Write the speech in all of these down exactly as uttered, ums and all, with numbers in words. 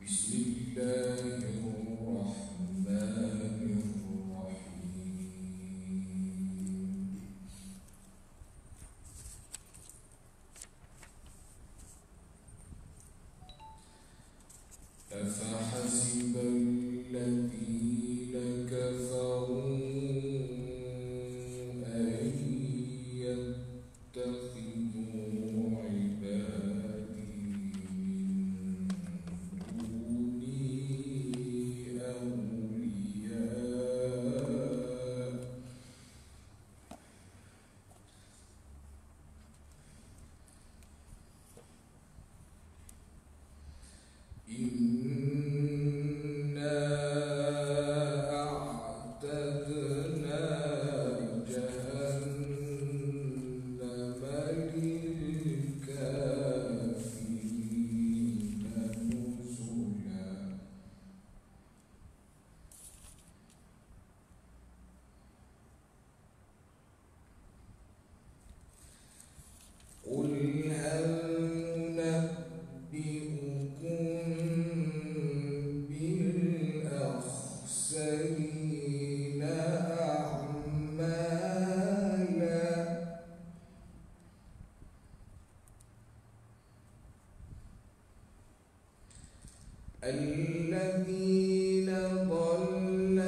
الذين ضل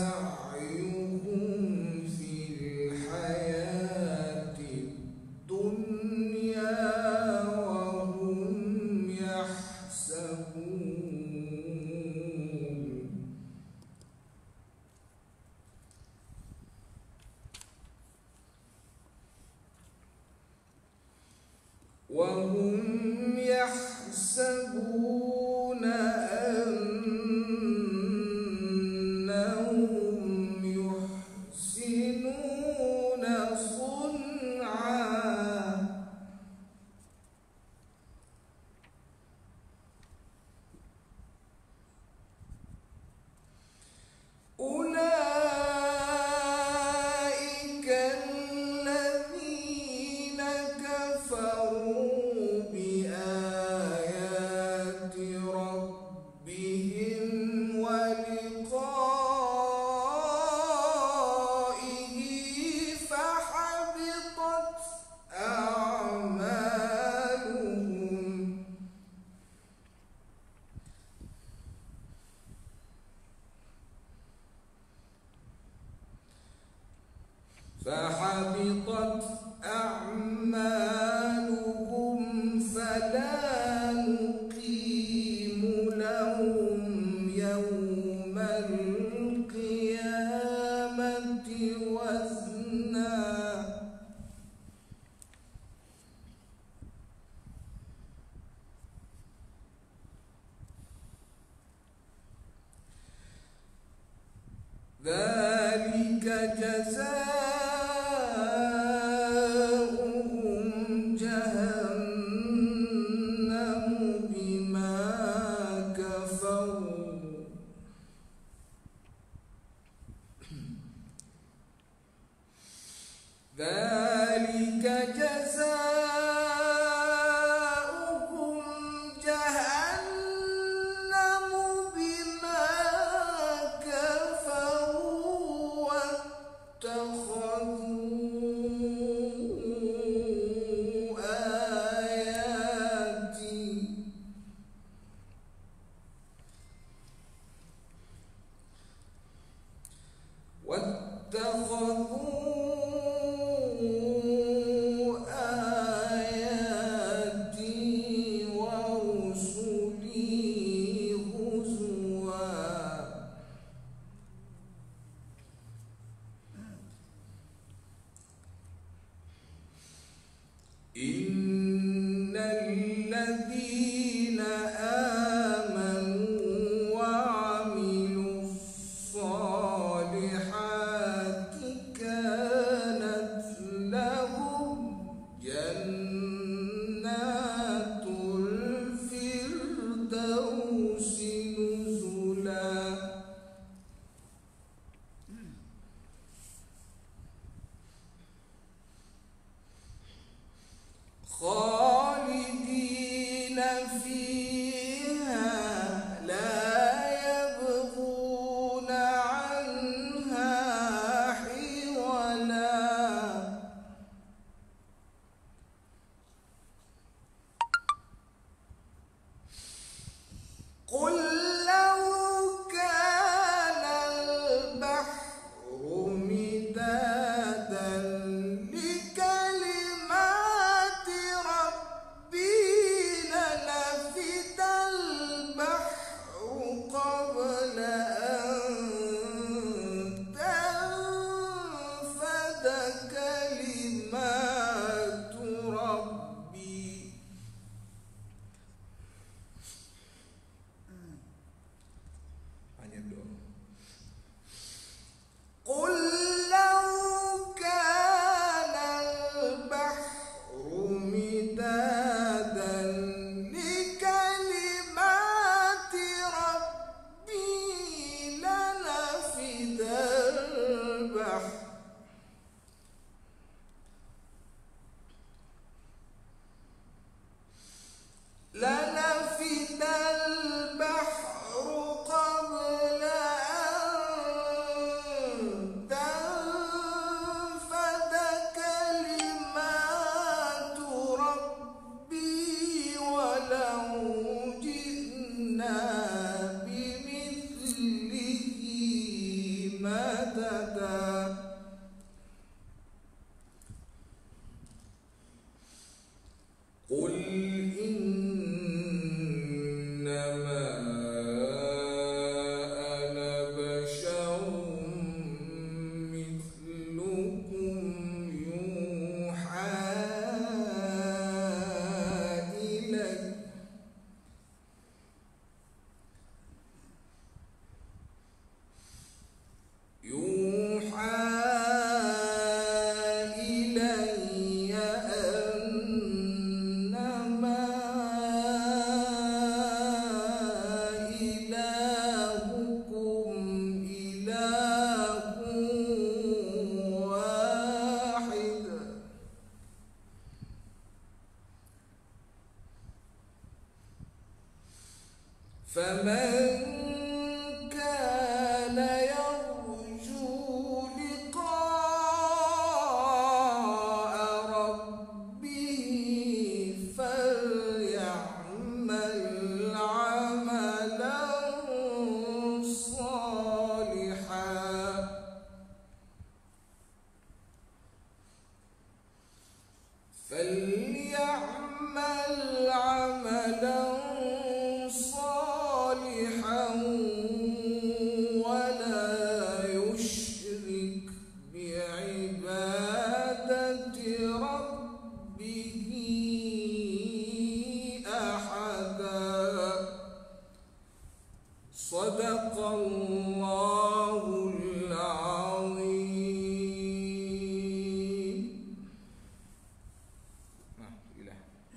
سعيهم في الحياة الدنيا وهم يحسبون وهم يحسبون أنهم يحسنون صنعا أولئك الذين كفروا بآيات ربهم ولقائه فحبطت أعمالهم فحبطت أعمالهم فلا نقيم لهم يوم القيامة وزنا ذلك جزاؤهم فمن كان يرجو لقاء ربه فليعمل عملا صالحا فليعمل عملا صالحا ولا يشرك بعبادة ربه أحدا. صدق الله العظيم. Nah, gila.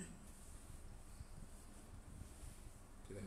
Gila.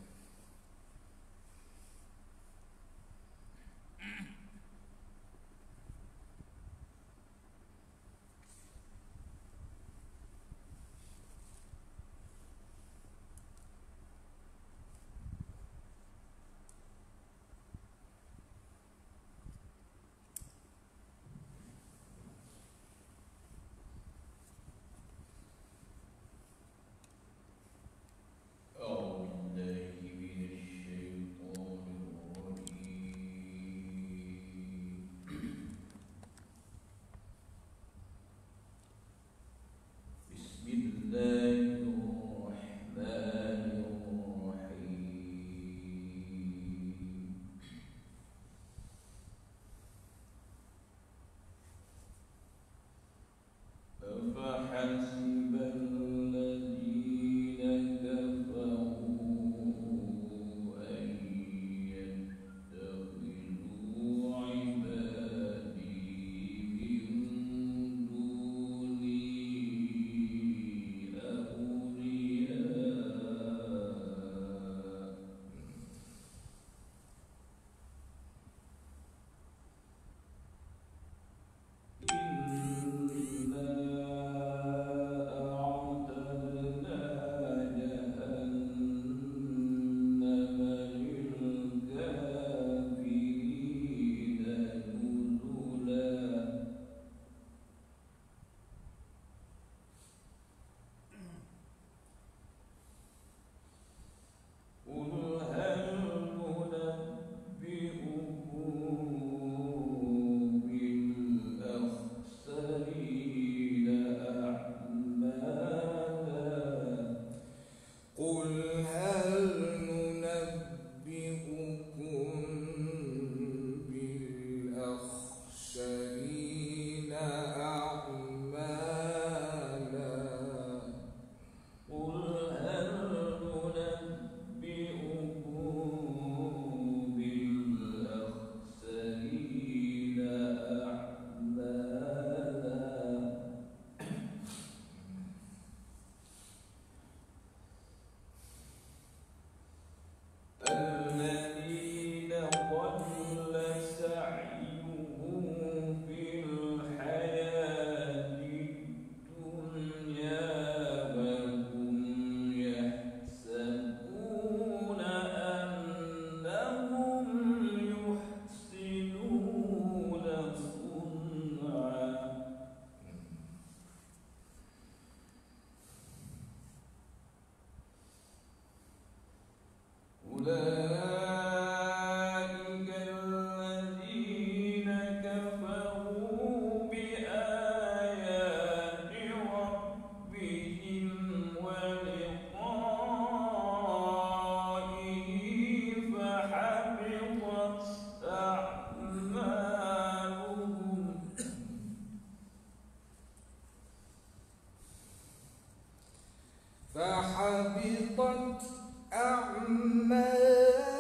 فحبطت أعمالهم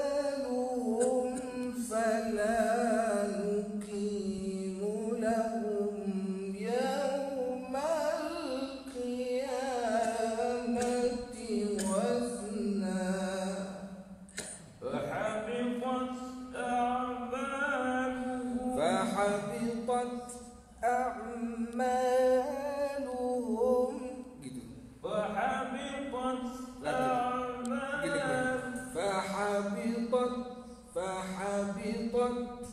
fahabitat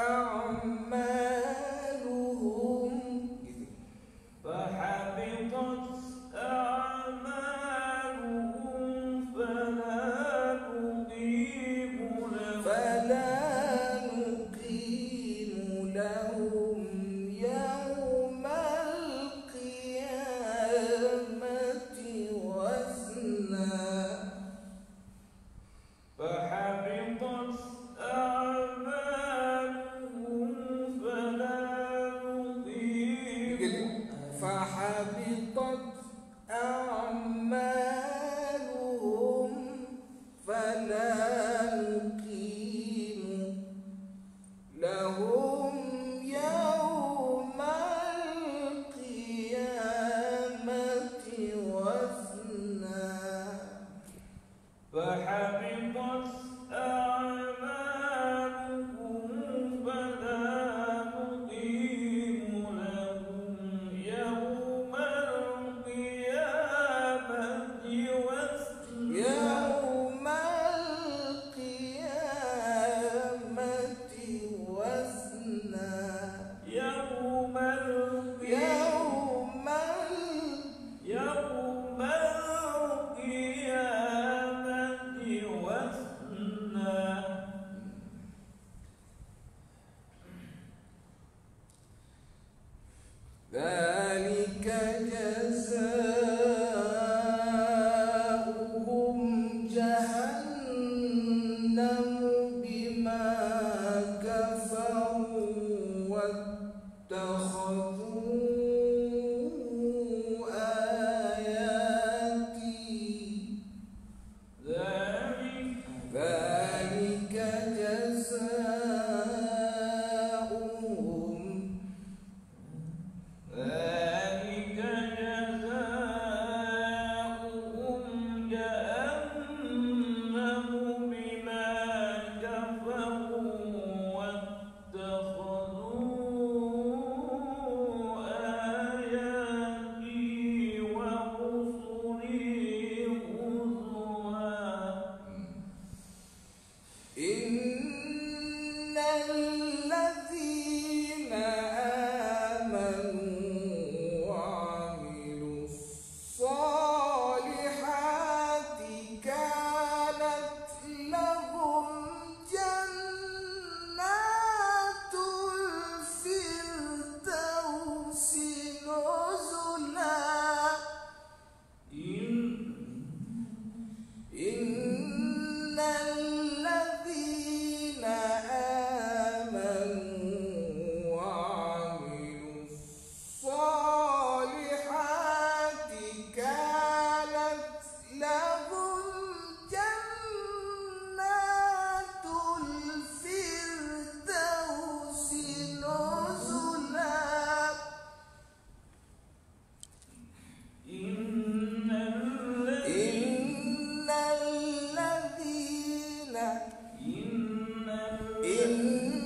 a'maluhum gitu. Fahabitat a'maluhum fala nuqimu lahum fala nuqimu lahum yawmal qiyamati wazna. Fahabitat a'maluhum fala nuqimu fahabitat a'maluhum fala nuqimu lahum yawmal qiyamati wazna. Fahabitat a'maluhum fala nuqimu lahum yawmal qiyamati wazna. Yawmal qiyamati wazna. Yawmal Yawmal yawmal qiyamati wazna. Dzalika jazaa'uhum jahannamu bima kafaru wattakhadhu ayati. Dzalika jazaa'uhum ذلك جزاؤهم جهنم بما كفروا واتخذوا آياتي ورسلي هزوا. إن الذين آمنوا وعملوا الصالحات كانت لهم جنات الفردوس نزلا. إن الذين آمنوا وعملوا الصالحات كانت لهم جنات الفردوس نزلا. إن الذين إن الذين إن إن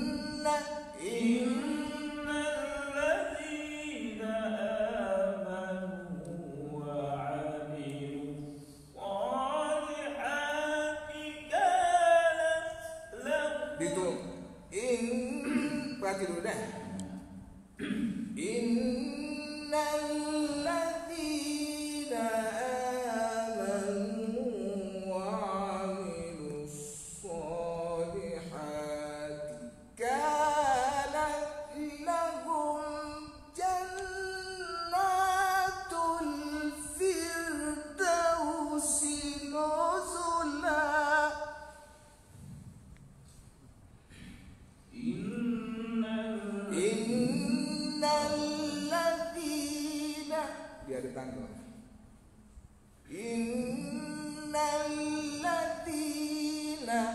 إن إن الذين آمنوا وعملوا الصالحات كانت لهم Itu in berarti dulu dah. Innal ladzina amanu wa 'amilus solihati kanat lahum jannatul firdausi nuzula. Innal Innal ladzina biar ditangkap. Innal ladzina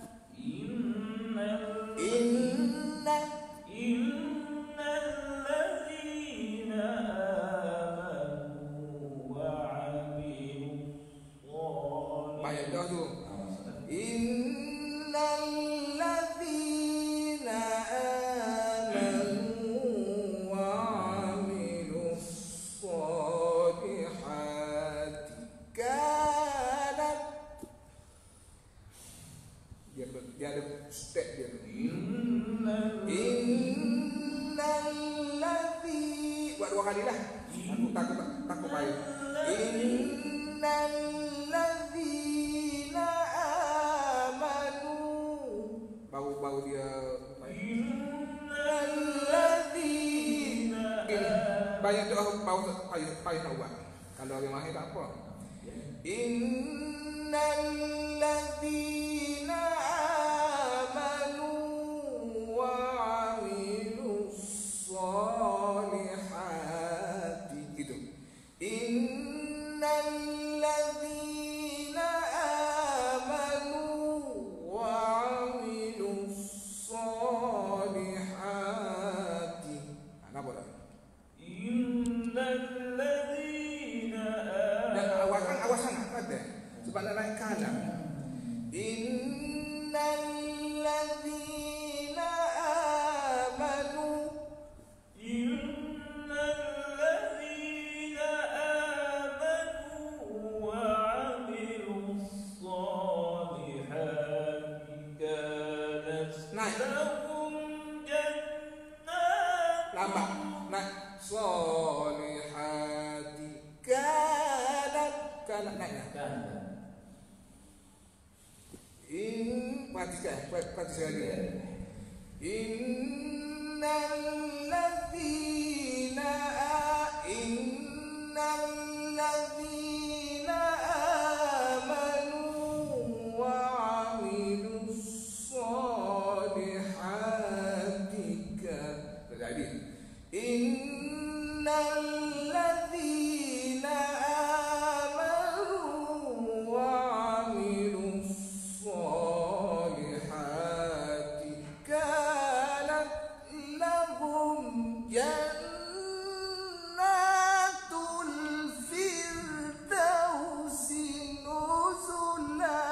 innal inna innal ladzina amanu wa 'amilus banyak dah tu. solihati Innal ladzina amanu wa 'amilus solihati kanat Dia dia ada step dia tu. Innal Innal ladzi buat dua kali lah. Aku takut takut payah. Innal ladzina amanu. Bau-bau dia. Innal ladzina. Banyak doa bau payah payah nak buat. Kalau orang mahir tak apa. Innal ladzina amanu wa amilus solihati gitu. Innal ladzina amanu wa amilus solihati. Kenapa tak? Innal ladzina Dan awas kan awas sangat kata. Sebab nak naik kanan. Innal ladzina amanu. Innal ladzina amanu wa 'amilus solihati kanat Naik. lahum jannat. Lambat. Naik. Solihati kanat kanat naik. In perhatikan, perhatikan lagi. Innal ladzina innal ladzina amanu wa 'amilus solihati. Jadi innal ladzina amanu wa 'amilus solihati kanat lahum jannatul firdausi nuzula.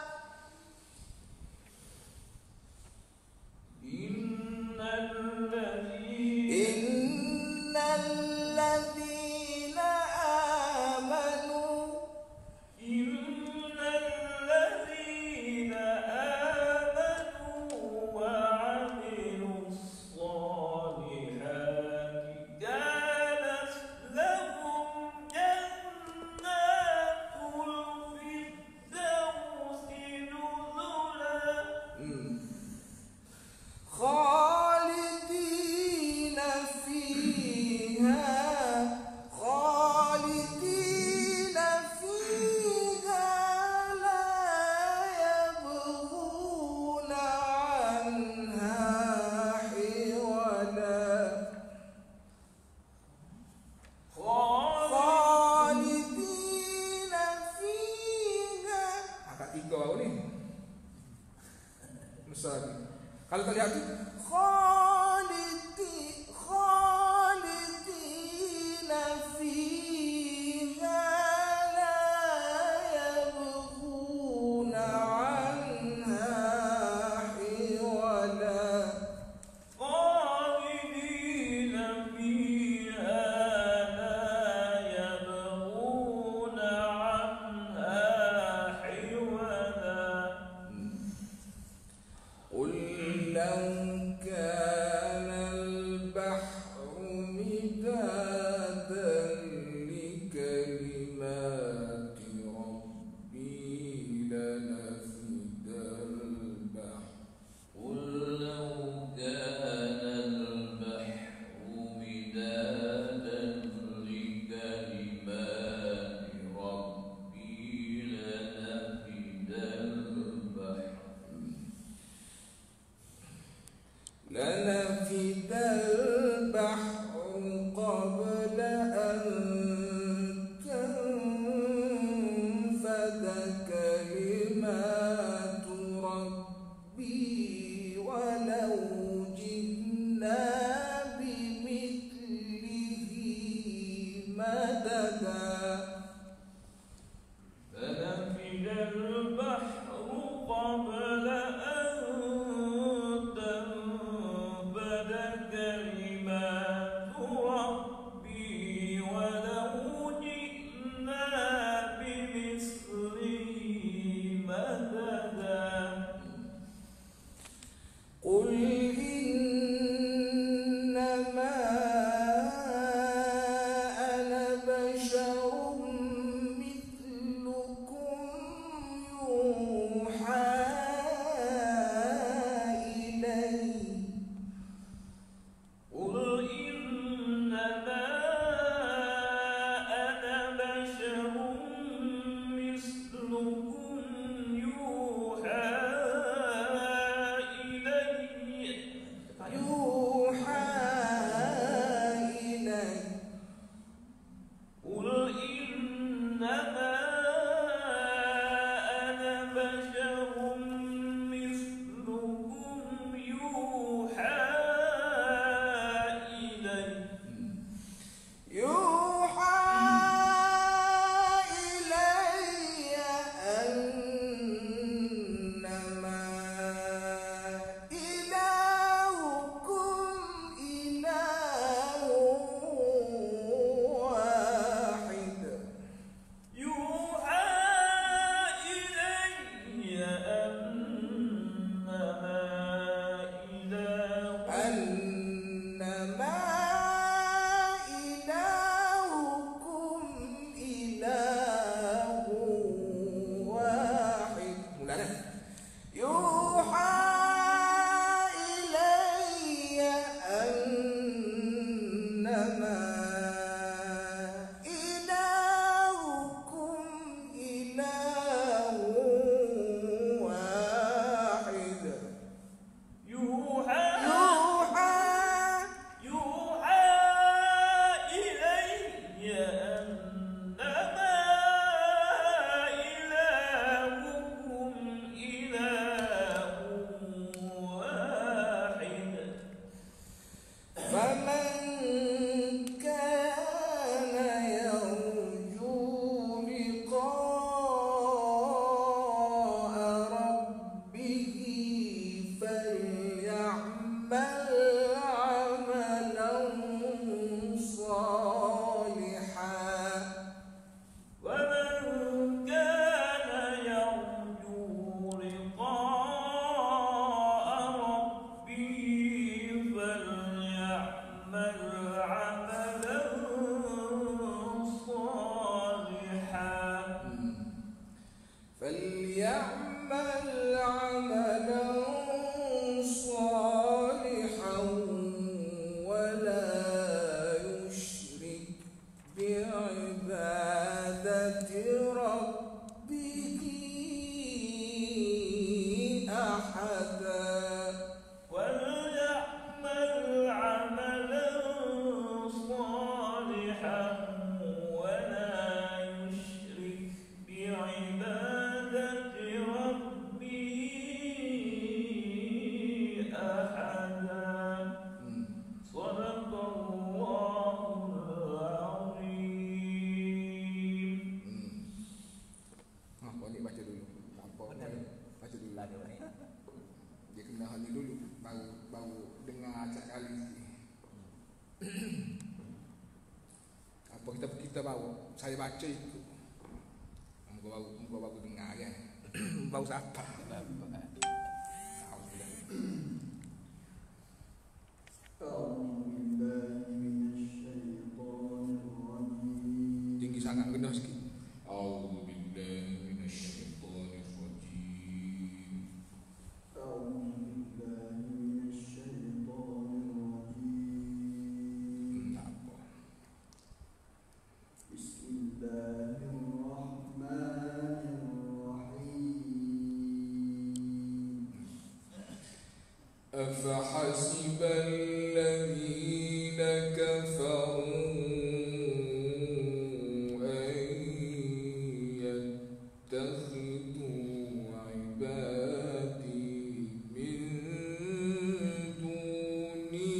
Innal ladzina Innal ladzina amanu Innal ladzina amanu wa 'amilus solihati kanat lahum jannatul firdausi nuzula. hmm. Khalidina fiha Khalidina fiha la yabghuna anha hiwala. Khalidina fiha. Angkat tiga baru ni. Besar ni. Kalau tak lihat tu Khalidi Khalidina fiha la yabghuna anha hiwala. Khalidina fiha la yabghuna anha hiwala. قل لو كان البحر مدادا لكلمات ربي لنفد البحر. قل لو كان البحر مدادا لكلمات ربي لنفد البحر لنفد البحر قبل أن تنفد كلمات ربي ولو جئنا بمثله مددا. فنفد البحر قبل أن تنفد فليعمل عملا صالحا ومن كان يرجو لقاء ربه فليعمل عملا صالحا فليعمل عملا صالحا ولا يشرك بعبادة ربه أحدا وليعمل عملا صالحا ولا يشرك بعبادة ربه أحدا صدق الله العظيم. Ha, boleh baca dulu. Tak apa, boleh. Baca dulu. Dia kena hal ni dulu baru baru dengar acak kali sikit. Apa kita kita baru saya baca itu. Muka baru muka baru dengar kan. Baru siapa? Tinggi sangat rendah sikit. A'udzu billahi minasyaitonir rajim. Hmm, tak apa. أفحسب الذين كفروا أن يتخذوا عبادي من دوني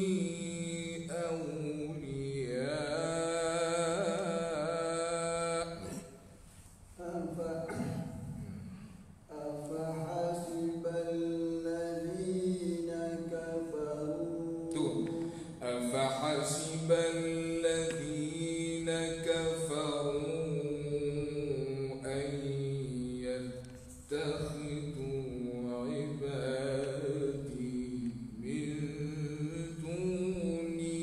أولياء أفحسب الذين كفروا أفحسب الذين كفروا أن يتخذوا عبادي من دوني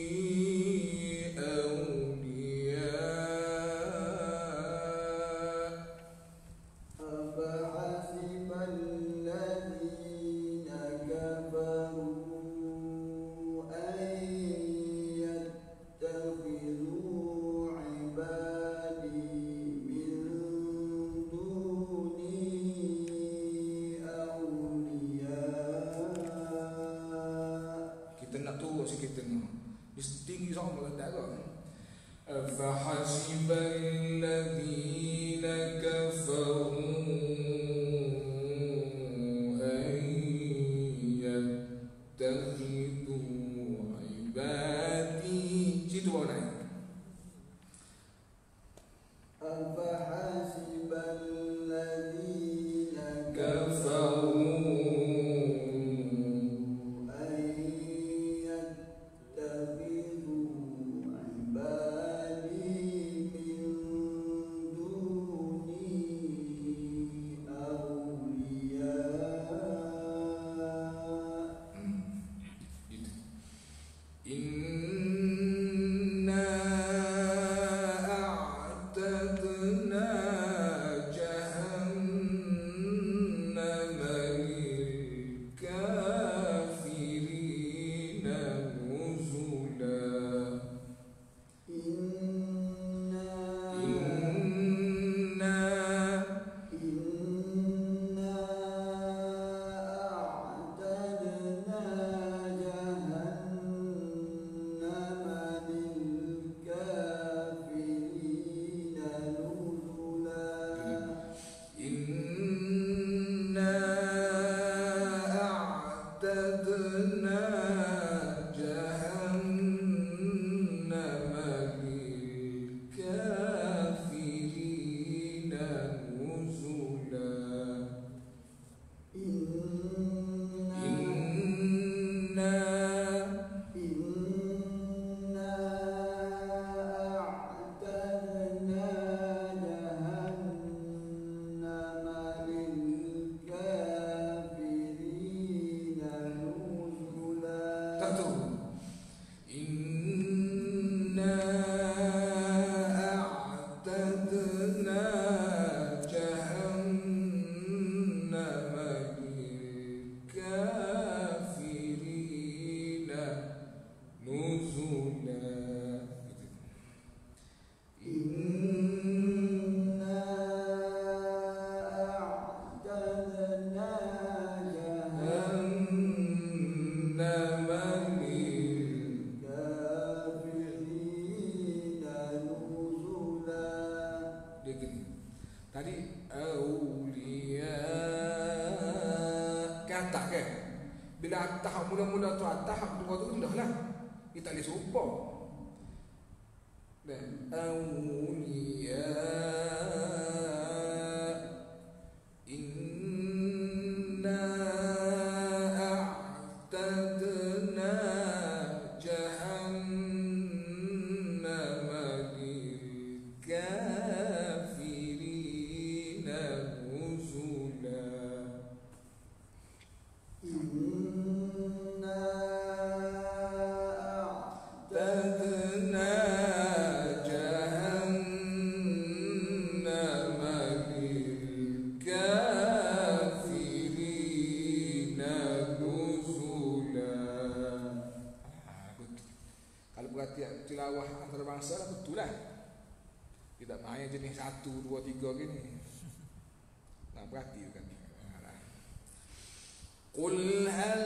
أولياء أفحسب الذين كفروا أن يتخذوا عبادي من دوني أولياء. Kita nak turun sikit tengah. Dia tinggi sama rendah ke? أفحسب الذين كفروا أن يتخذوا عبادي. Situ baru naik. أفحسب الذين كفروا أن يتخذوا atas kan. Bila atas mula-mula tu atas, hak kedua tu rendah lah. Kita tak boleh serupa. Dan awliya inna a'tadna jahannama lil kafirina nuzula. Inna a'tadna jahannama lil kafirina nuzula. Ah, betul. Kalau berarti tilawah antarabangsa lah betul lah. Tidak main jenis satu, dua, tiga gini. Nah, berarti kan. Qul hal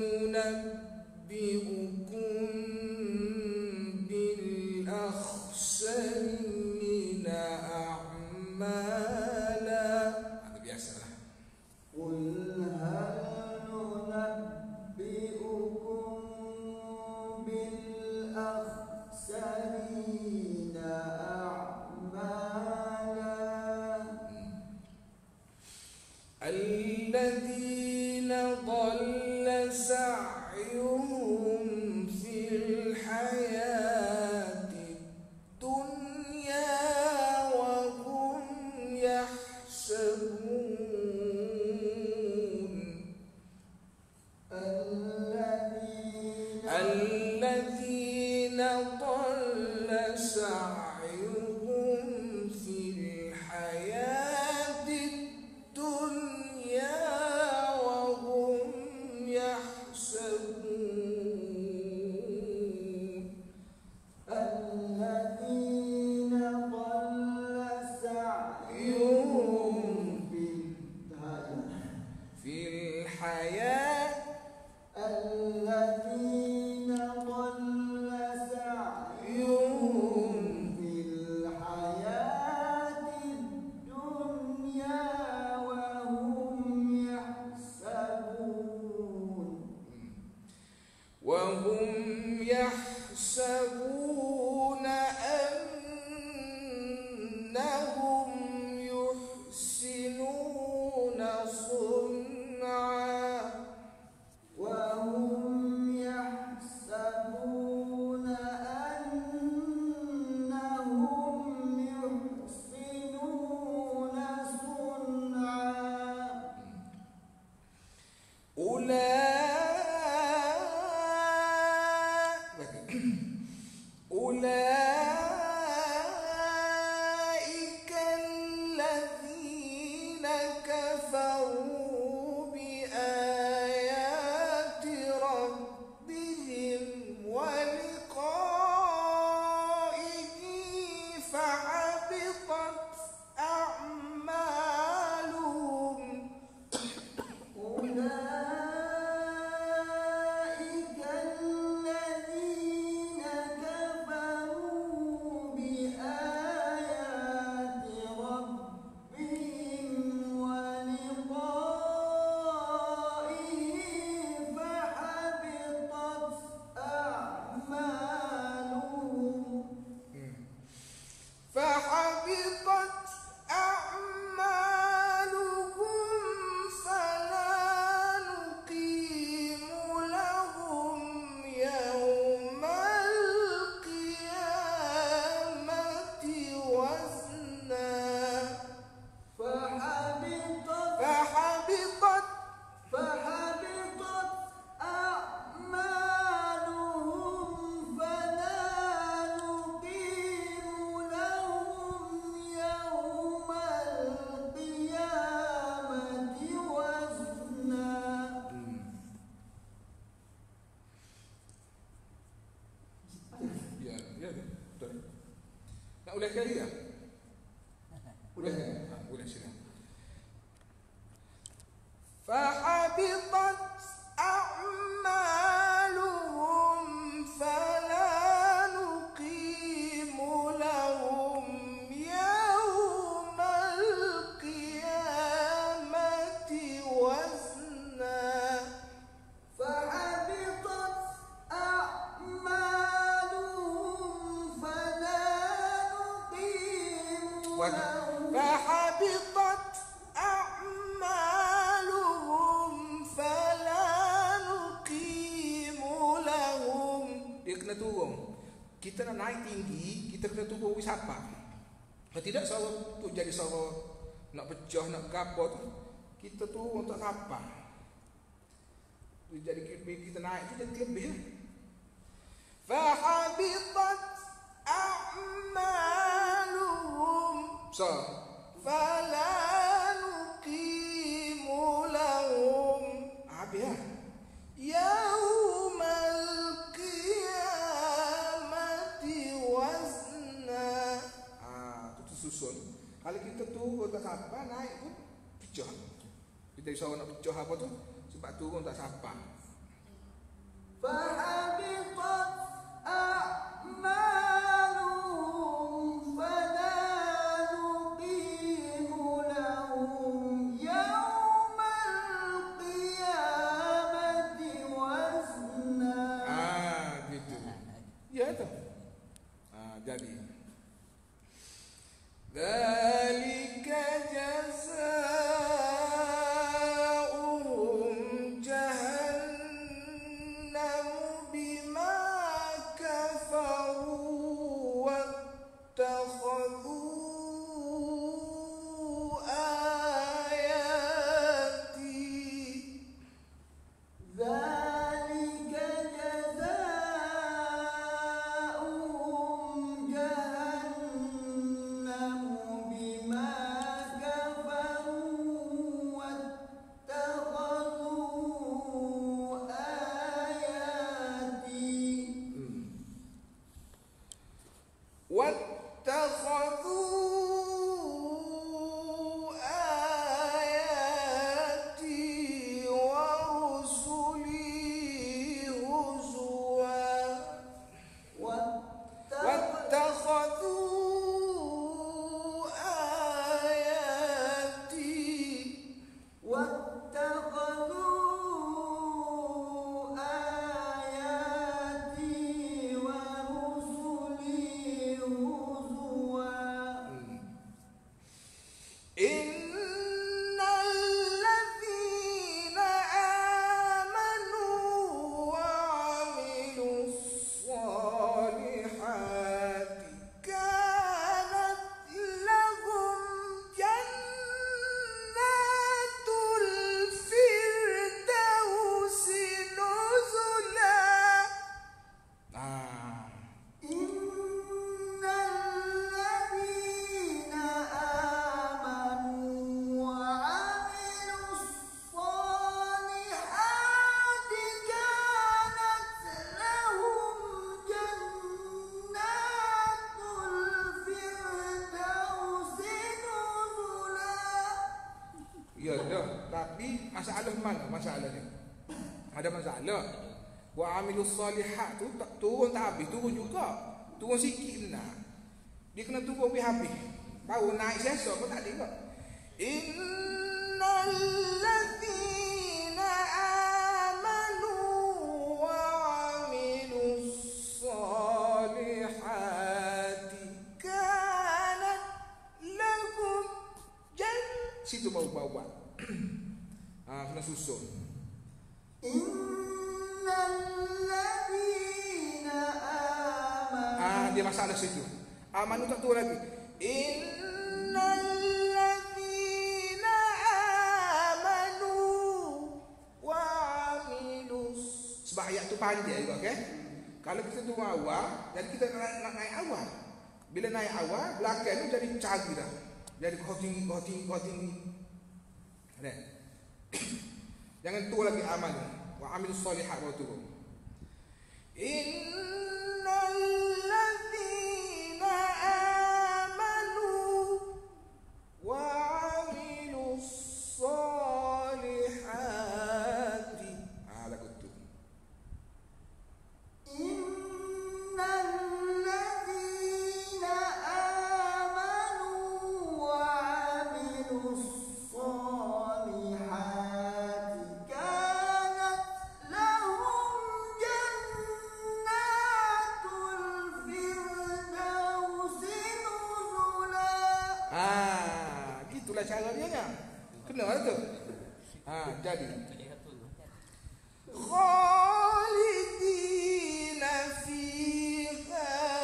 nunabbi'ukum bil akhsarina a'mala. Itu biasalah. Qul hal nunabbi'ukum bil akhsarina a'mala. Alladhina dhalla sa'yuhum fil hayati dunya wa hum yahsabun alladhina dhalla sa'yuhum fil hayati dunya wa hum yahsabun alladhina dhalla sa'yuhum fil hayat alladhina dhalla sa'yuhum fil hayati dunya wa hum yahsabun wa hum yahsabuna annahum yuhsinuna sun'a wa hum yahsabuna annahum yuhsinuna sun'a. أولئك الذين كفروا بآيات ربهم ولقائه فحبطت أعمالهم. أولئك الذين كفروا بآيات ربهم ولقائه فحبطت أعمالهم فحبطت أعمالهم فلا نقيم لهم يوم القيامة وزنا. فحبطت فحبطت فحبطت أعمالهم فلا نقيم لهم يوم القيامة وزنا. Ya, ya, betul. Nak ulang kali tak? Ulang kali? Ha, ulang sila. فحبطت أعمالهم فلا نقيم لهم يوم القيامة وزنا. kita nak naik tinggi, kita kena tunggu wisapa. Kalau tidak suara tu jadi suara nak pecah, nak gapo tu, kita turun untuk apa? Jadi kita naik tu jadi lebih. Fahabitat a'maluhum. So, fala nuqimu lahum. Habis ya. Yaumal qiyamati wazna. Ah, tu susun. Kalau kita turun tak siapa, naik pun pecah. Kita risau nak pecah apa tu? Sebab turun tak siapa. Fahabitat a'maluhum fala nuqimu lahum yaumal qiyamati wazna. Ah, gitu. Ya tu. Ah, jadi dzalika jazaa'uhum jahannam bima kafaru wattakhadhu ayati. Dzalika jazaa'uhum jahannam bima kafaru wattakhadhu ayati. واتخذوا آياتي ورسلي هزوا. واتخذوا آياتي واتخذوا آياتي ورسلي هزوا. إن الذين آمنوا وعملوا الصالحات كانت لهم جنات الفردوس نزلا. آه. إن الذين آمنوا وعملوا الصالحات كانت لهم جنات الفردوس نزلا. Ya dah, tapi masalah mana masalahnya? Ada masalah. Wa amilus solihat tu tak turun tak habis, turun juga. Turun sikit nah. Dia kena turun habis habis. Baru naik sesok pun tak ada juga. Innal ladzina amanu wa amilus solihati kanat lahum jannah. Situ bau-bau. Ah, kena susun. Innal ladzina amanu. Ah, dia masalah situ. Amanu tak turun lagi. Innal ladzina amanu wa amilus. Sebab ayat tu panjang juga, okey? Kalau kita turun awal, jadi kita nak, nak naik awal. Bila naik awal, belakang tu jadi cari dah. Jadi kau tinggi, kau tinggi, kau tinggi. Ada. Jangan turun lagi amal. Wa amilus solihat baru turun. Innal ladzina amanu wa amilus solihati. Ah, lagu tu. Innal ladzina amanu wa amilus solihati kanat lahum jannatul firdausi nuzula. Ah, gitulah cara dia nya. Kena lah tu. Ha, jadi khalidina fiha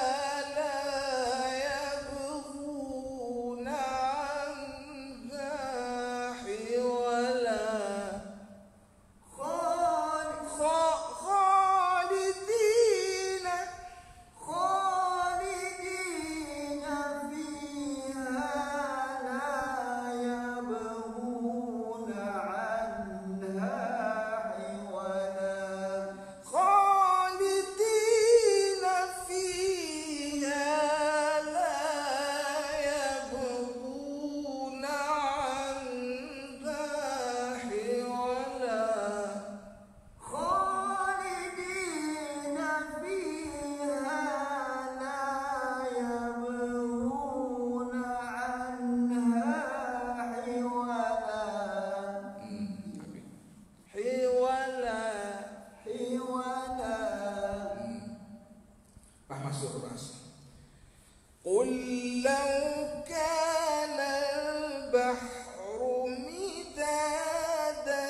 ولا Ah masuk bahasa. قل لو كان البحر مدادا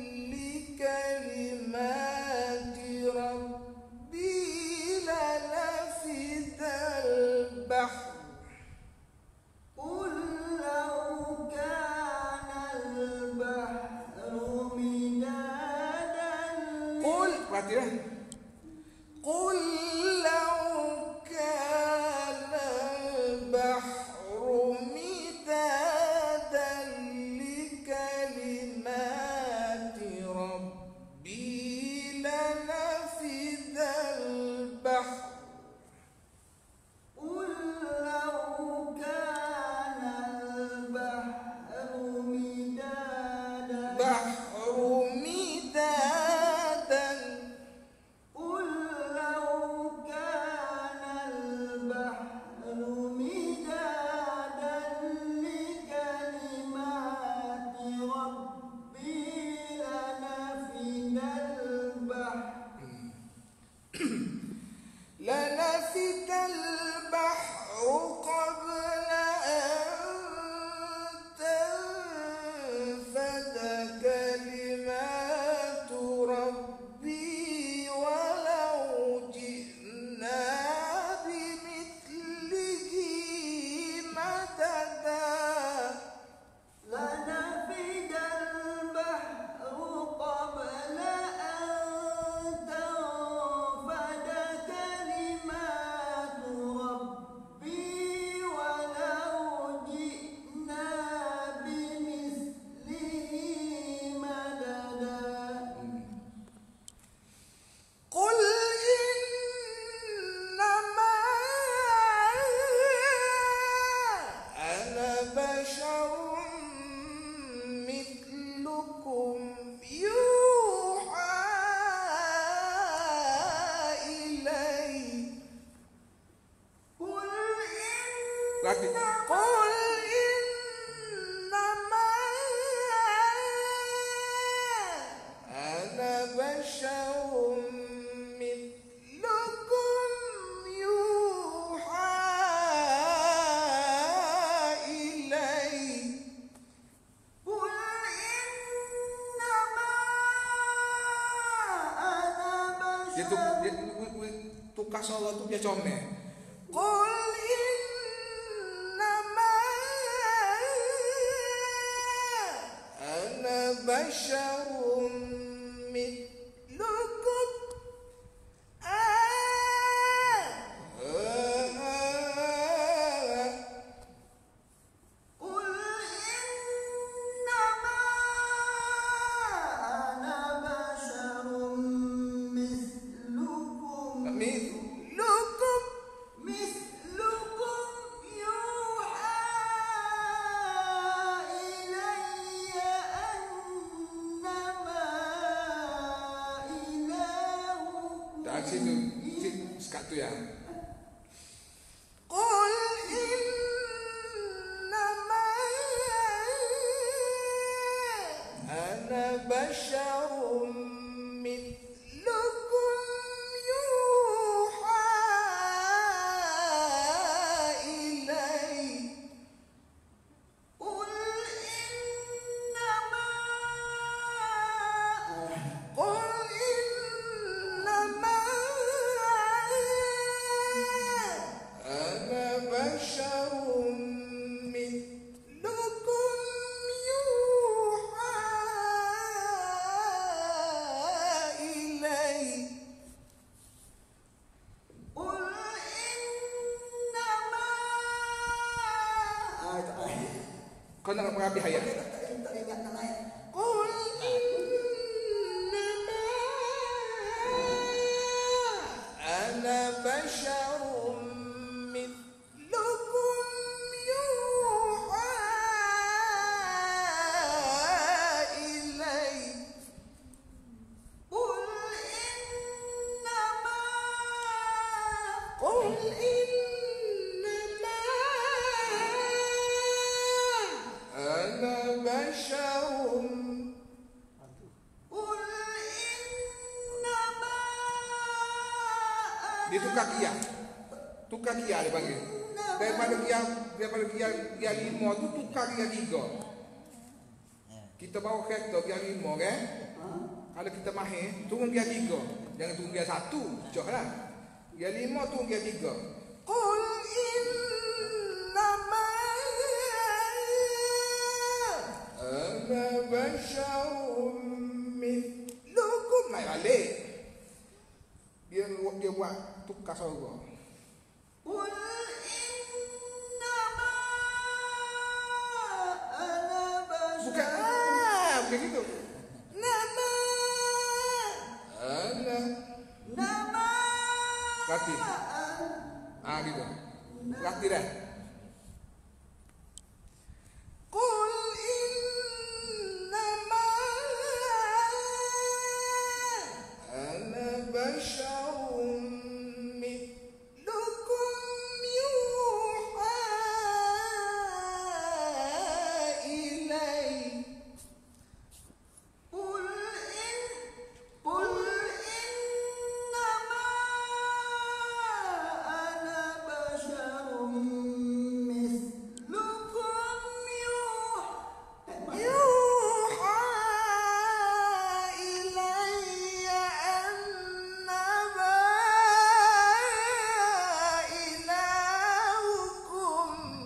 لكلمات ربي لنفد البحر قل لو كان البحر مدادا Qul, perhatilah. قل لو كان البحر مدادا لكلمات ربي لنفد البحر قل لو كان البحر مدادا بحر مدادا قل لو كان البحر مدادا لكلمات ربي لنفد البحر لنفد البحر قبل أن تنفد كلمات ربي ولو جئنا بمثله مددا لنفد البحر قبل أن تنفد كلمات ربي ولو جئنا بمثله مددا قل إنما أنا بشر مثلكم يوحى إلي قل Berarti قل إنما أنا بشر مثلكم يوحى إلي قل إنما أنا dia tu بشر dia tukar Allah tu dia comel. قل إنما أنا بشر مثلكم قل إنما أنا بشر مثلكم مثلكم مثلكم يوحى إلي أنما إلهكم Tak situ, situ sekat tu ya. قل إنما أنا بشر مثلكم يوحى إلي قل إنما قل إنما أنا بشر مثلكم يوحى إلي قل إنما Kau nak merapi hayat. قل إنما أنا بشر مثلكم يوحى إلي قل إنما قل إنما أنا Dia tukar gear. Tukar gear dia panggil. Daripada gear daripada gear, gear lima tu tukar gear tiga. Kita bawa kereta gear lima kan? Kalau kita mahir, turun gear tiga. Jangan turun gear satu, cok lah. Gear lima turun gear tiga. Qul innama ana basyarum mithlukum. Naik balik. Dia dia buat tukar suara. Qul innama ana Bukan basyarum ah, bukan gitu. nama Ana nama Rati. Ah gitu. Rati dah. Qul innama Ana basyarum lukum yuha ilai. Qul in Qul innama ana basyarum mislukum yuha yuha ilayya annama ilahukum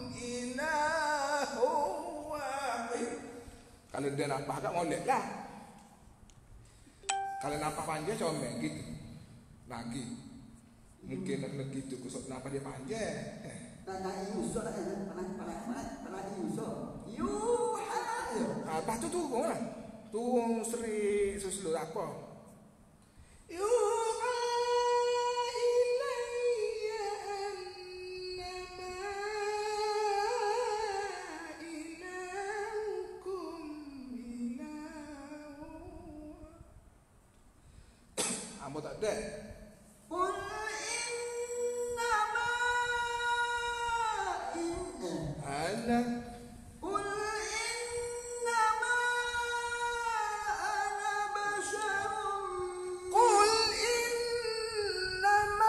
ilahun wahid. Kalau dia nampak agak molek lah. Kalau nampak panjang comel gitu. Lagi. Mungkin nak kena gitu kusuk nampak dia panjang. Eh. Nak nak Yusuf nak panas panas panas panas Yusuf. Yuha. Ah, lepas tu turun lah. Turun seri suslu apa. Yuha ilayya annama ilahukum ilahun. Ambo tak ada. Qul innama in Ana Qul innama ana basyarum Qul innama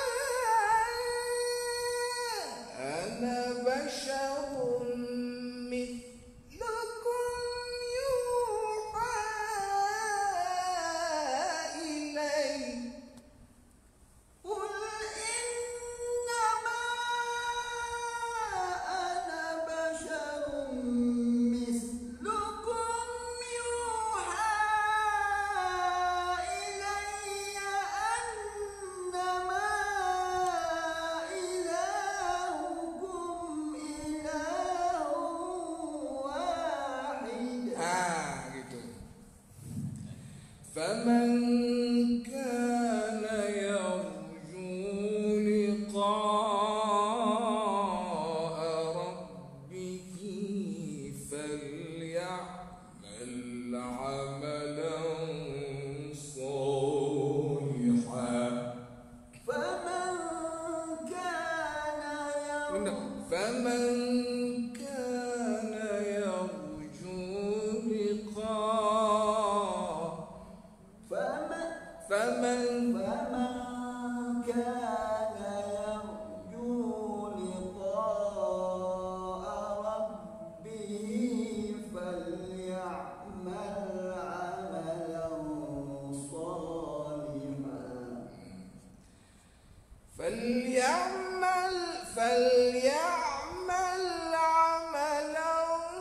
ana basyarum mithlukum yuha ilai. Qul innama ana basyarum mislukum yuha ilayya annama ilahukum ilahun wahid. Ah gitu. Faman kana yarju liqa'a rabbih falya'mal 'amalan salihan. Faman kana Benar. Faman kana yarju liqa'a faman faman فمن كان يرجو لقاء ربه فليعمل عملا صالحا فليعمل فليعمل عملا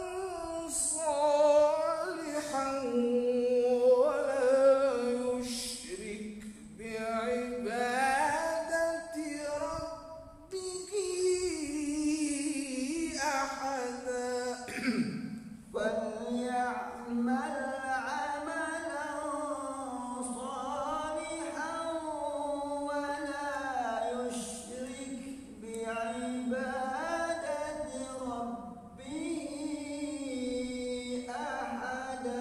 صالحا ولا يشرك بعبادة ربه أحدا. فليعمل عملا صالحا ولا يشرك بعبادة ربه أحدا.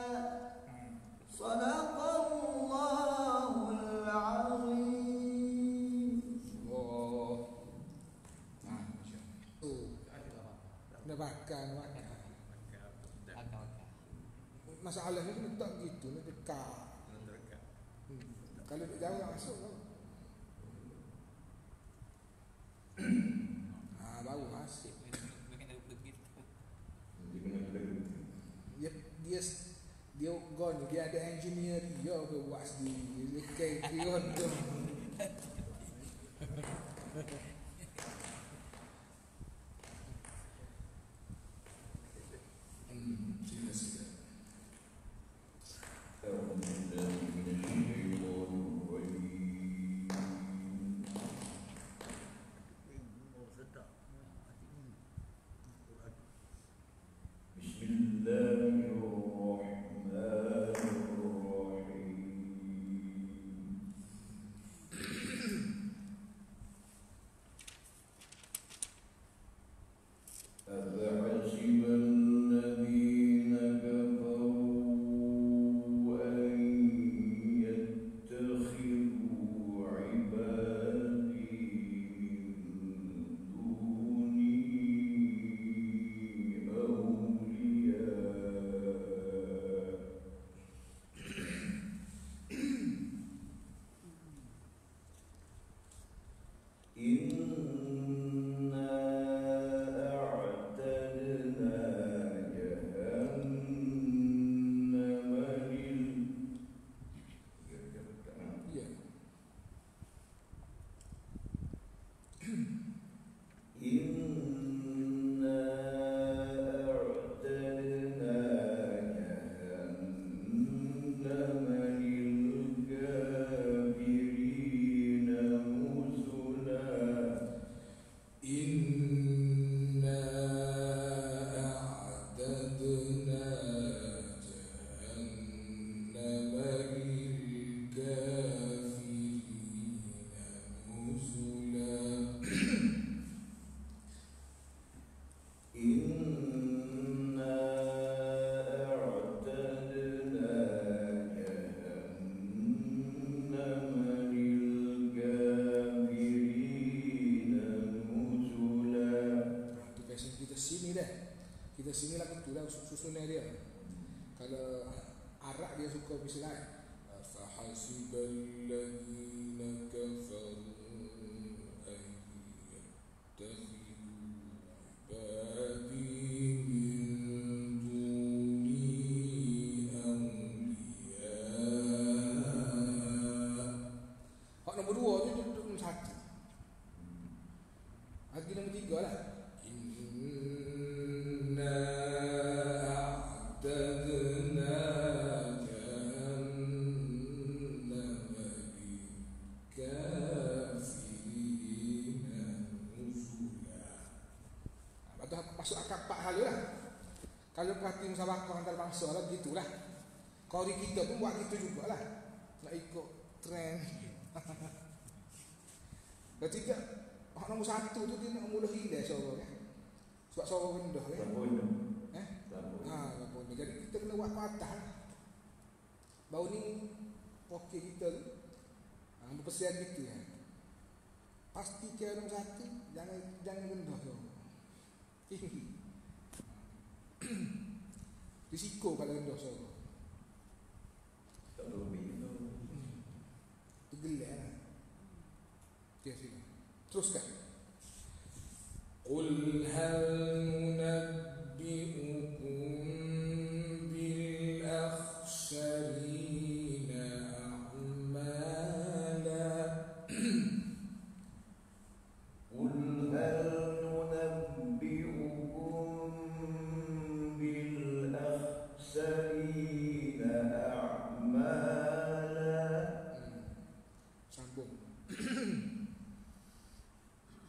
صدق الله العظيم. Oh. Ah, macam tu. Dah makan, makan. Masalahnya ni tak gitu, ni dekat. Hmm. Kalau dia jauh nak masuk tau. dia ke buat sendiri. Lekai kira tu. Hmm, sila sila. Kita sini lah betul lah susunnya dia. Kalau Arab dia suka bisa lain. Fahasibal ladzina kafaru an yattakhidhu ibadi min duni awliya. Hak nombor dua tu duduk nombor satu. Lagi nombor tiga lah. Masuk akal empat hal lah. Kalau perhati musabakah antar bangsa lah begitulah. Kauri kita pun buat gitu jugalah. Nak ikut trend. Ketiga, hak nombor satu tu dia nak mula hilang suara kan. Sebab suara rendah kan. Eh? Ha, apa jadi kita kena buat patah. Baru ni okey kita tu. Ha, berpesan gitu kan. Pastikan nombor satu jangan jangan rendah suara. Tinggi. Risiko kalau rendah suara. Tak lebih tu. Tergelak lah. Okay, sini. Teruskan. Qul hal nunabbi'ukum bil akhsarina a'mala. Qul hal nunabbi'ukum bil akhsarina a'mala. Sambung.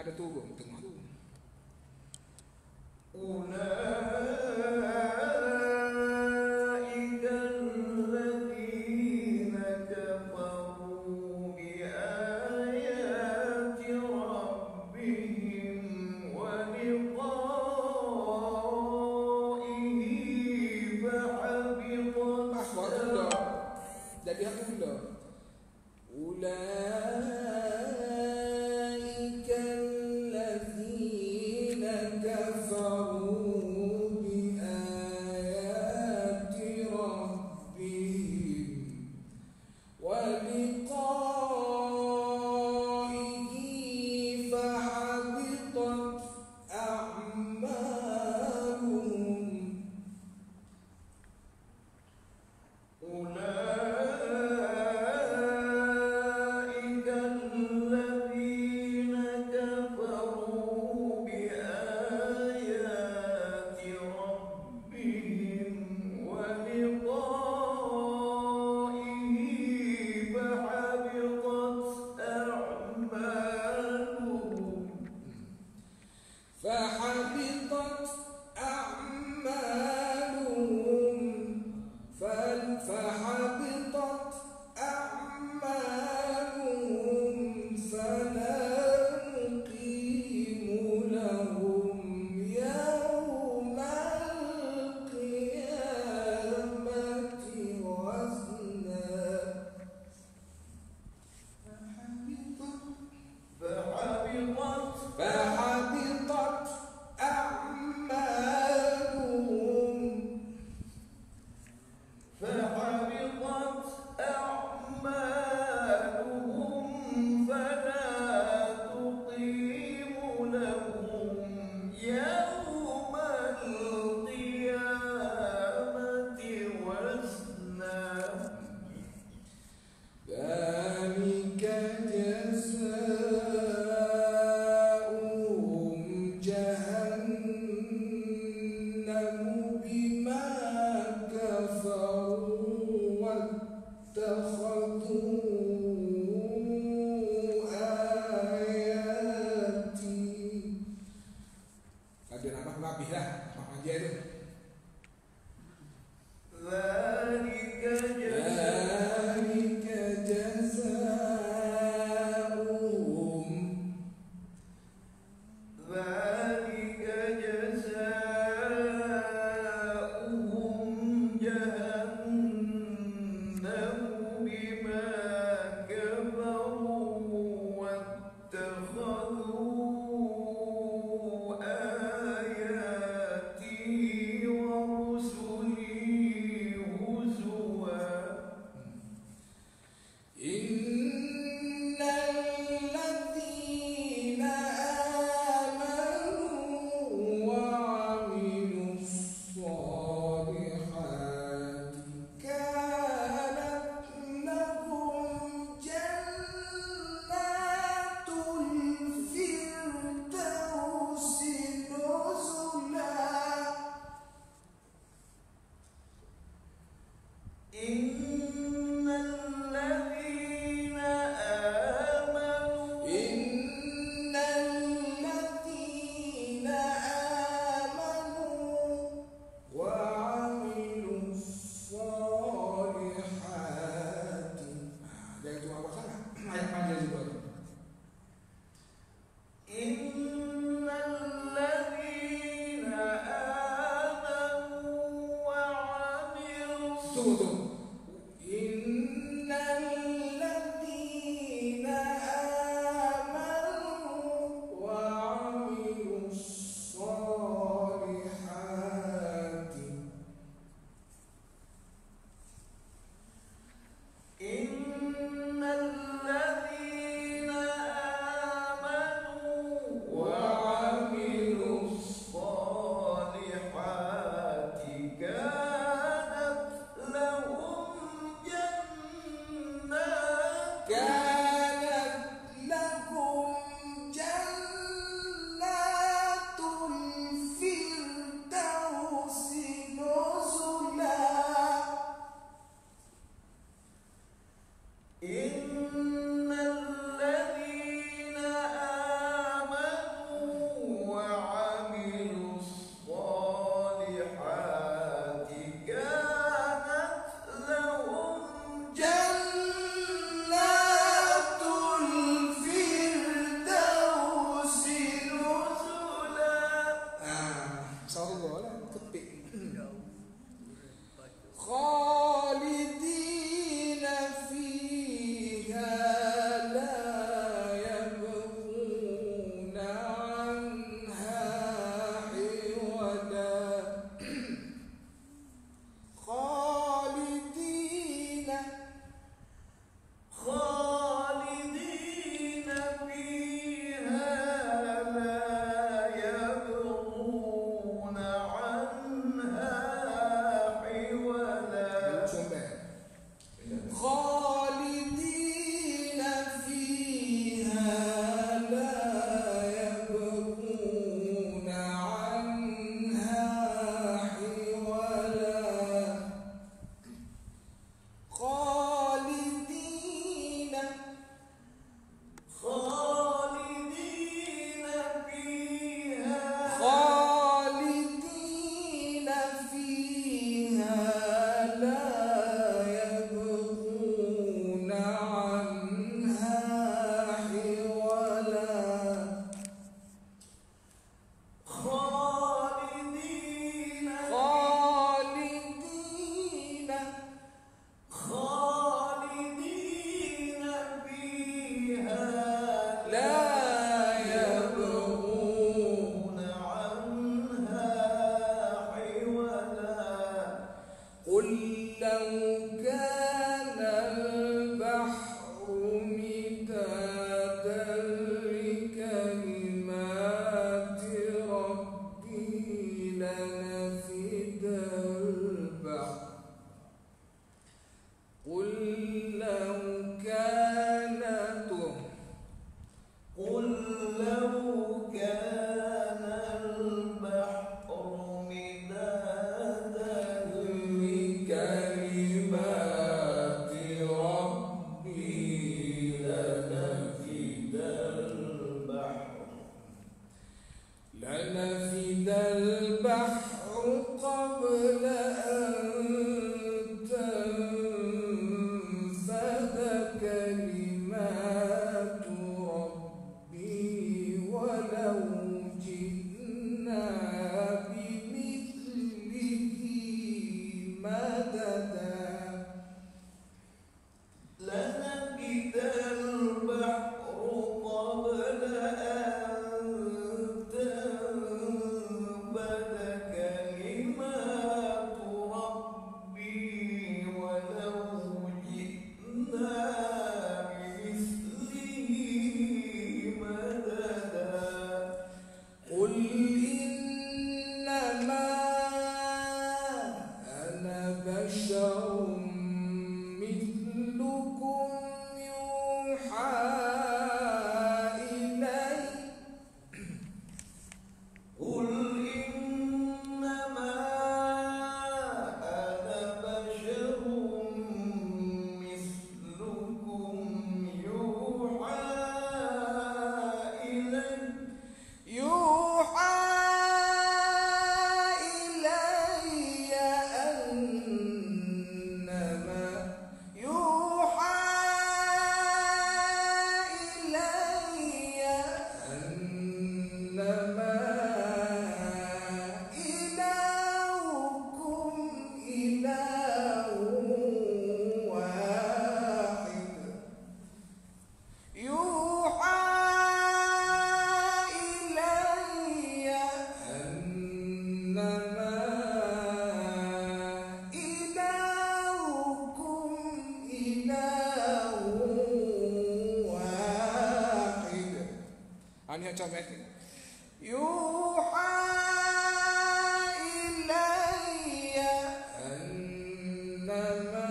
ada turun tengah tu. أولئك الذين كفروا بآيات ربهم ولقائه فحبطت Aswad pula. Jadi hak pula. Ulaika allazina kafaru bi ayati rabbihim wa liqa'ihi fahabitat a'maluhum. أولئك الذين كفروا بآيات ربهم ولقائه فحبطت أعمالهم فحبطت أعمالهم فل- فحبطت أعمالهم فلا نقيم لهم يوم القيامة وزنا. فحبطت فحبطت أعمالهم فحبطت أعمالهم فلا تقيم لهم يوم القيامة وزنا. ذلك جزاؤهم جهنم بما كفروا واتخذوا آياتي. Ada nama habis lah Mak Panjang tu. ذلك جزاؤهم ذلك جزاؤهم ذلك جزاؤهم جهنم بما كفروا واتخذوا آياتي ورسلي هزوا. إن الذين آمنوا وعملوا الصالحات كانت لهم Qul law kana tuh قل لو كان البحر مدادا لكلمات ربي لنفد البحر لنفد البحر قبل أن تنفد كلمات ربي ولو جئنا بمثله مددا لنفد البحر قبل أن تنفد كلمات ربي ولو جئنا بمثله مددا قل إنما أنا بشر مثلكم يوحى إلي قل إنما أنا بشر مثلكم يوحى إلي يوحى إلي أنما يوحى إلي أنما إلهكم إله واحد يوحى إلي أنما إلهكم إله واحد أنا أجمع يوحى إلي أنما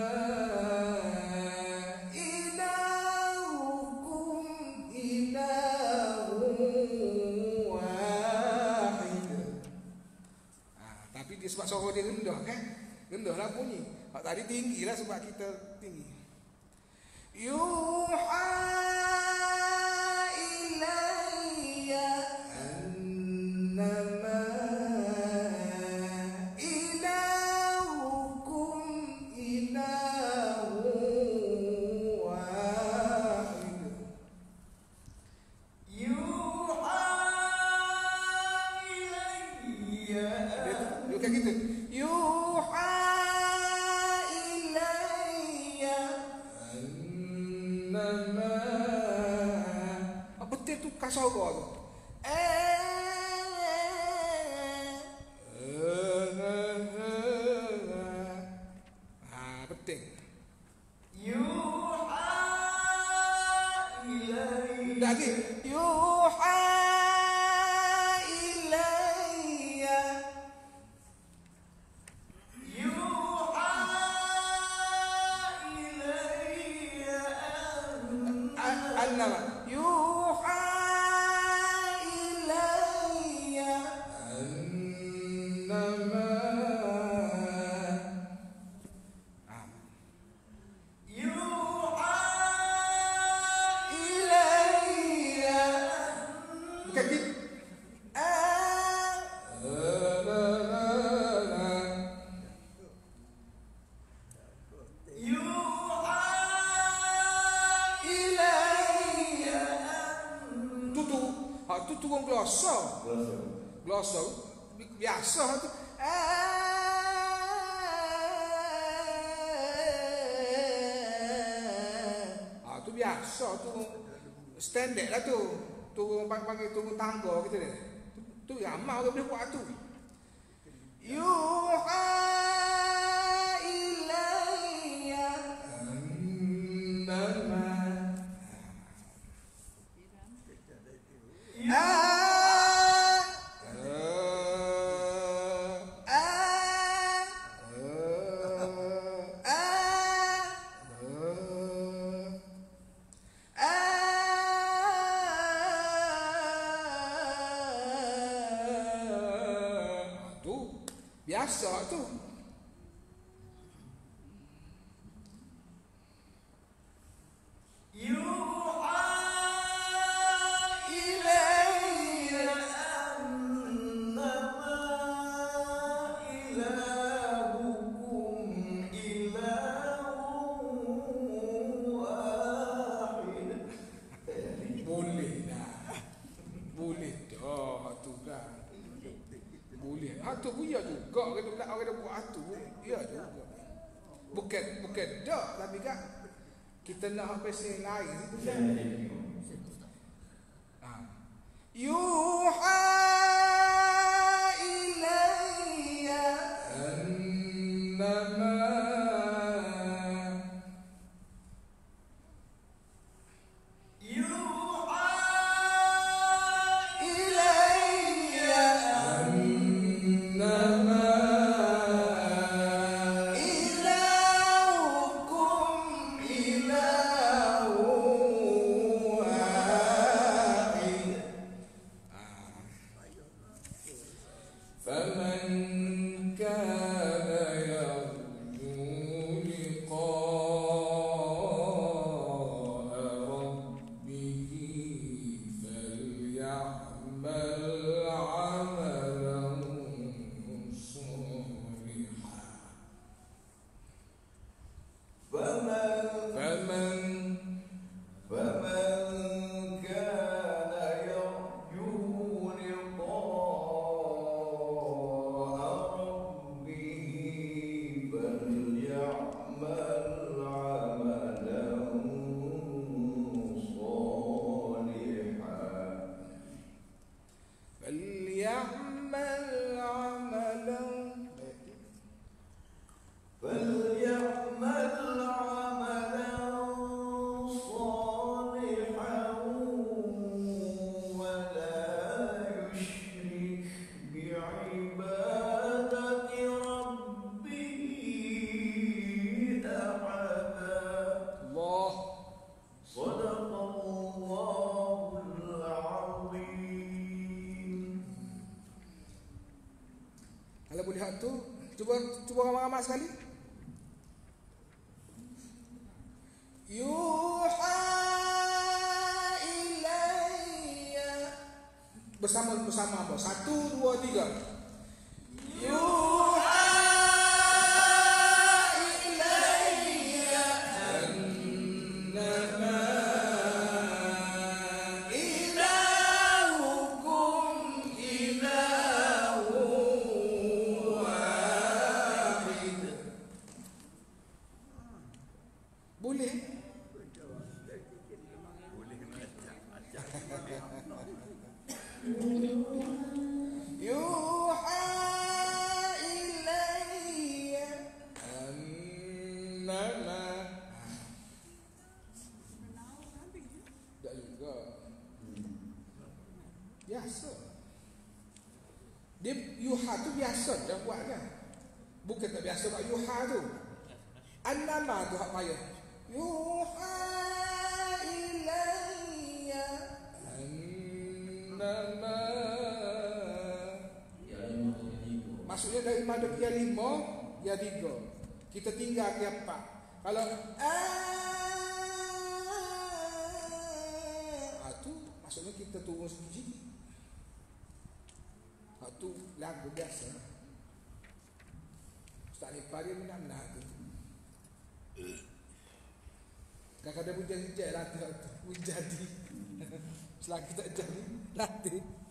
إلهكم إله واحد. Ah, tapi dia sebab suara dia rendah kan? Rendah lah bunyi. Hak tadi tinggi lah sebab kita tinggi. Yuha ilayya annama ilahukum ilahu wahid. يوحى إلي Dia kayak gitu. Yuha ilayya annama. Apa betul tu kasara tu? Ah, betul. يوحى إلي Lagi. Yuha ilayya يوحى إلي annama yuha ilayya annama. Ah, يوحى ilayya bukan gitu. Ah, la, la, la. يوحى Ilayya tutu, ha tu turun glosa. Glosa biasa tu. Ah, tu biasa tu standard lah tu. Turun panggil turun tangga gitu deh. Tu ramai orang boleh buat tu. Yuha ilayya annama. Ah, ah, ah, ah, Biasa tu. يوحى إلي أنما إلهكم إله واحد. Boleh dah. Boleh dah tu kan. Boleh. Ha tu pun ya juga kena pula orang dah buat tu. Ya juga. Bukan bukan dak tapi kan kita nak apa yang lain situ. Ha. Yuha ilayya annama يوحى ilayya annama ilahukum ilahu wahid. فمن كان يرجو لقاء ربه فليعمل عملا صالحا. فمن فمن فمن كان يرجو لقاء ربه فليعمل عملا صالحا. فليعمل عملا فليعمل عملا صالحا ولا يشرك بعبادة ربه أحدا. الله. صدق الله العظيم. Kalau boleh lihat tu, cuba cuba ramai-ramai sekali. Yuha ilayya. Bersama bersama apa? Satu, dua, tiga. Yuha ilayya annama ilahukum ilahu wahid. Boleh? Yuha ilayya annama. Tak juga. Biasa. Dia yuha tu biasa dia buat kan. Bukan tak biasa buat yuha tu. Annama tu hak payah. Yuha ilayya annama. Maksudnya dari madad yang lima, yang tiga. Kita tinggal ke empat. Kalau ah tu maksudnya kita turun sikit. Hak tu lagu biasa. Ustaz Nipah dia menang-menang tu. Kadang-kadang pun jadi-jadi latih tu. Pun jadi. Selagi tak jadi, latih.